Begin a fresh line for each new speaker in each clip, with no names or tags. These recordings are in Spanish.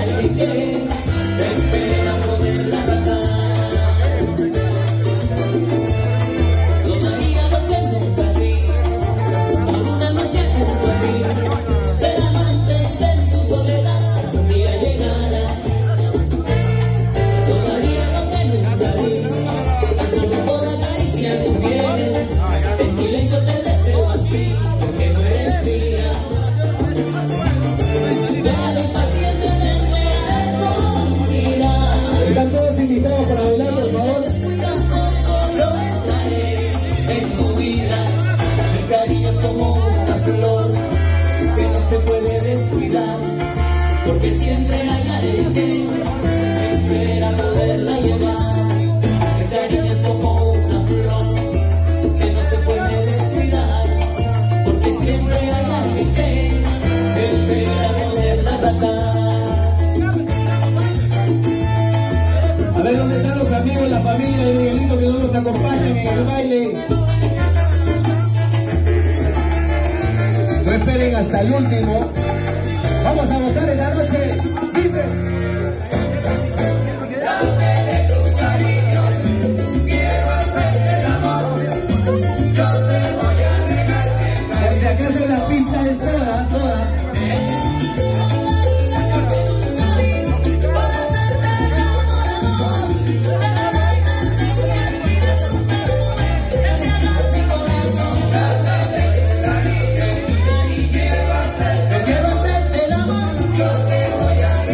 Hasta el último, vamos a gozar esta noche, dice. Dame de tu cariño, quiero hacerte el amor, yo te voy a regalar. Desde acá en la pista es toda, toda. Yo te voy a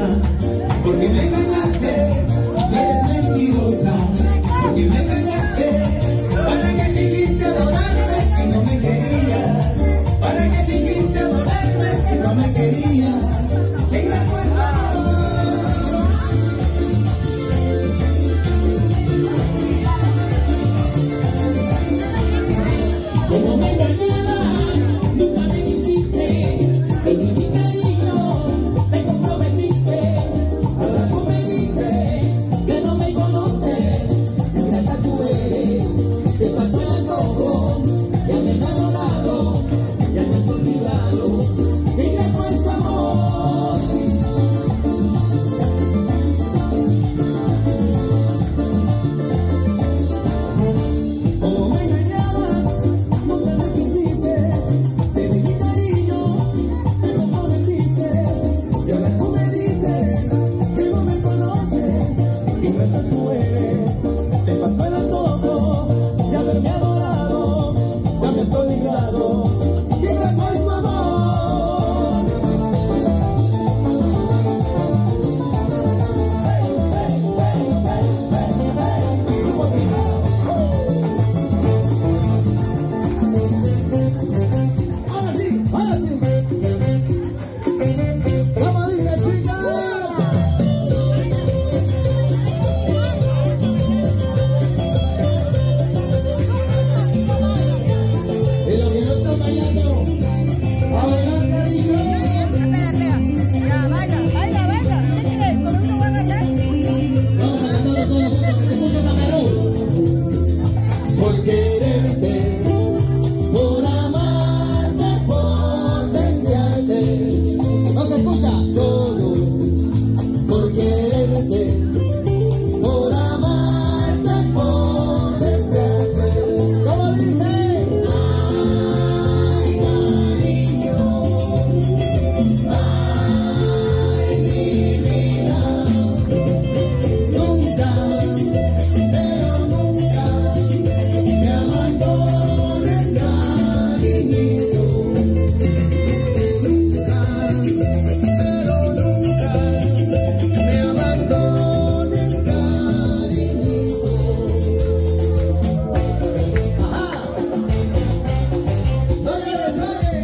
mentirosa, porque me engañaste, eres mentirosa, porque me engañaste. ¿Para qué fingiste adorarme si no me querías? ¿Para qué fingiste adorarme si no me querías? ¡Qué ingrato es tu amor! Como me engañabas, nunca me quisiste, te di mi cariño, me comprometiste. Ahora tú me dices que no me conoces, ingrata tú eres, te pasó el rojo, ya me he enamorado, ya me has olvidado, que ingrato es tu amor. Como me engañabas, nunca me quisiste, te di mi cariño, me comprometiste. Y ahora tú me dices que no me conoces, ingrata tú eres, te pasó el antojo de haberme adorado, ya me has olvidado, que ingrato es tu amor. Ahora sí, ahora sí. ¿Cómo dice, chica? Y los que no están bailando, a bailar, cariño. Vamos a cantarlo todos juntos, que se escuche la Perú. Por quererte, por amarte, por desearte. No se escucha todo. Por quererte, por amarte, por desearte. ¿Cómo dice? Ay, cariño, ay, mi vida. Nunca, pero nunca me abandones, cariñito. Nunca, pero nunca me abandones, cariñito. Ajá. No llores, vale.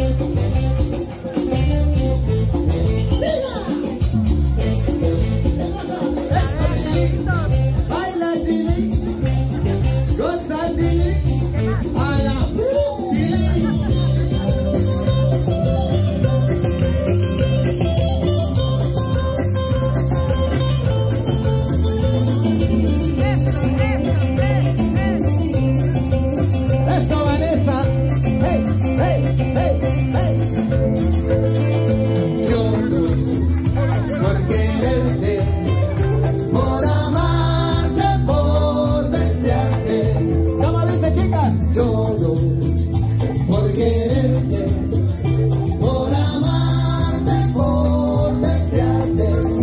¡Viva! Baila, Dili. Goza, Dili. A la Dili. Eso, Vanessa. Hey, hey, hey, hey. Yo por quererte, por amarte, por desearte. ¿Cómo dice, chicas? Todo por quererte, por amarte, por desearte.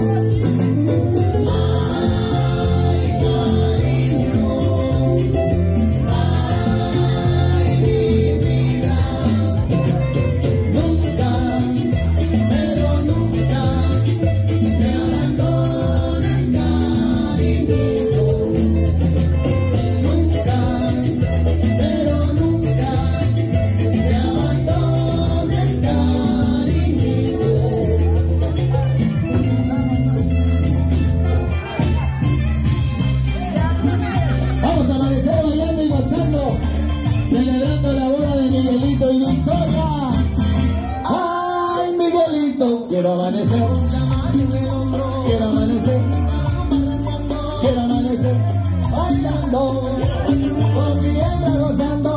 Ay, cariño, ay, mi vida. Nunca, pero nunca me abandones, cariñito. Nunca, pero nunca me abandones, cariñito. Vamos a amanecer bailando y gozando, celebrando la boda de Miguelito y Victoria. Ay, Miguelito, quiero amanecer, quiero amanecer, quiero amanecer bailando, con mi hembra gozando.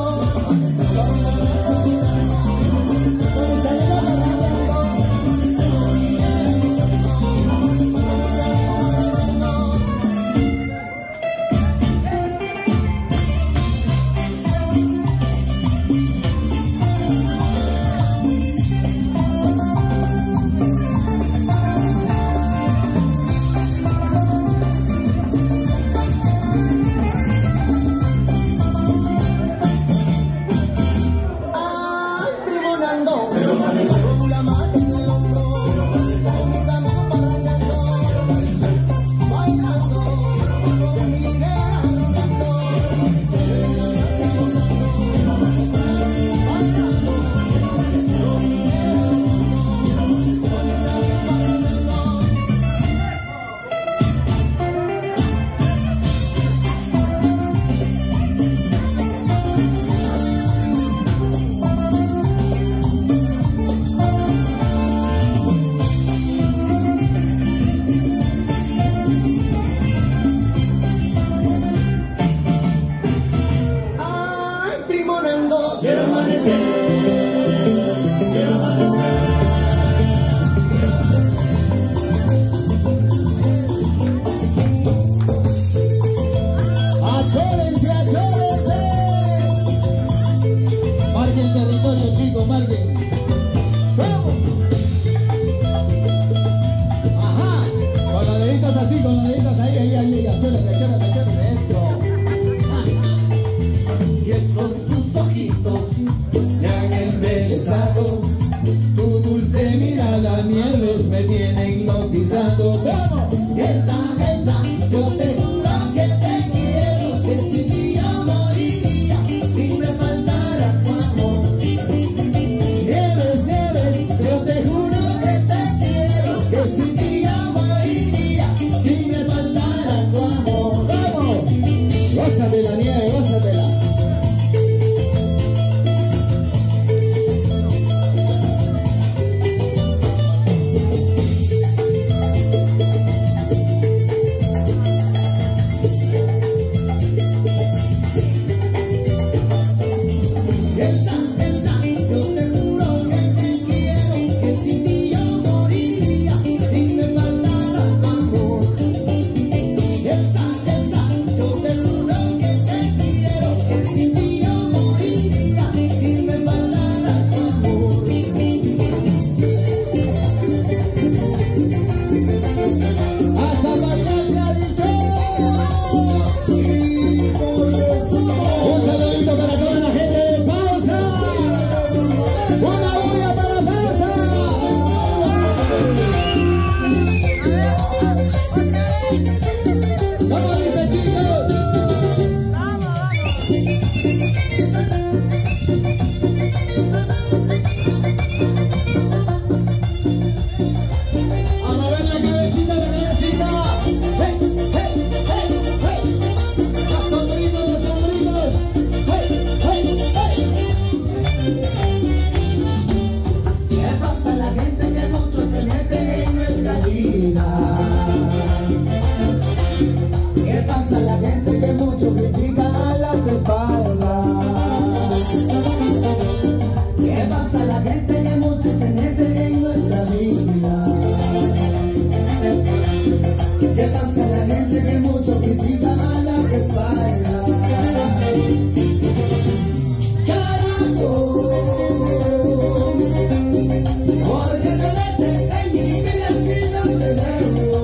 bailando. Vamos. Esa, yo te juro que te quiero, que sin ti yo moriría, si me faltara tu amor. Nieves, yo te juro que te quiero, que sin ti yo moriría, si me faltara tu amor. Vamos. Gózate la nieve, gózatela. ¿Qué pasa a la gente que mucho critica a las espaldas? ¿Qué pasa a la gente que mucho se mete en nuestra vida? ¿Qué pasa a la gente que mucho critica a las espaldas? Carajo, porque te metes en mi vida si no te dejo.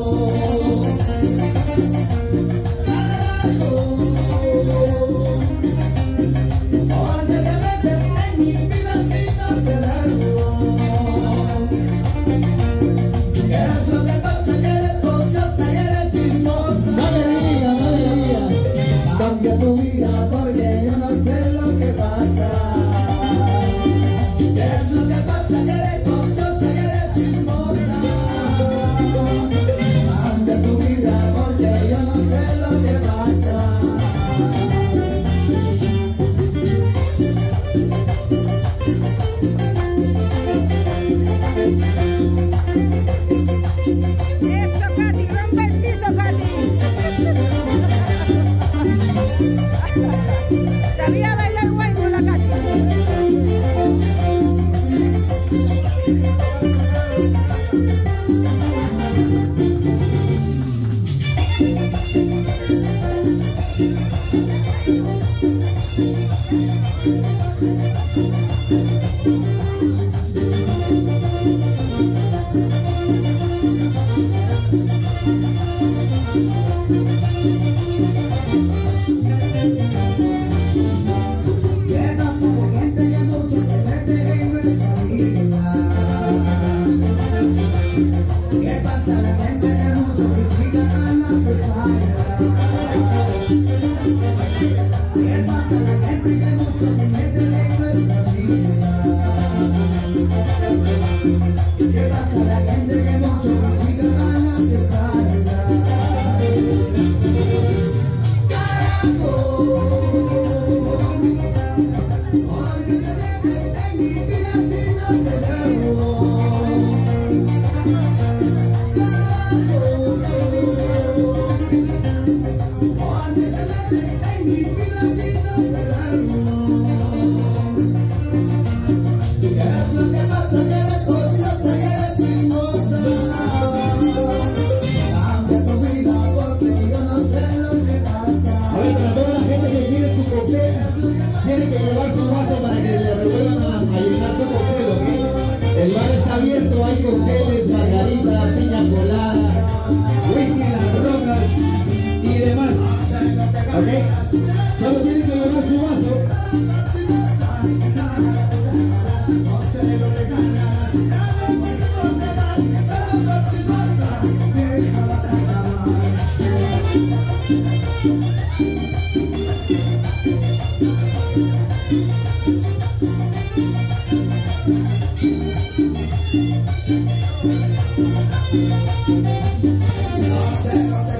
Cambia tu vida porque yo no sé lo que pasa. ¿Qué es lo que pasa? Que eres coschosa y eres chismosa. Cambia tu vida porque yo no sé lo que pasa.
Sabía bailar bueno la Katy.
Tiene que llevar su vaso para que le revuelvan a llenar su cóctel, ¿ok? El bar está abierto, hay cócteles, margarita, piña colada, whisky, las rocas y demás, ¿ok? Solo tiene que llevar su vaso. No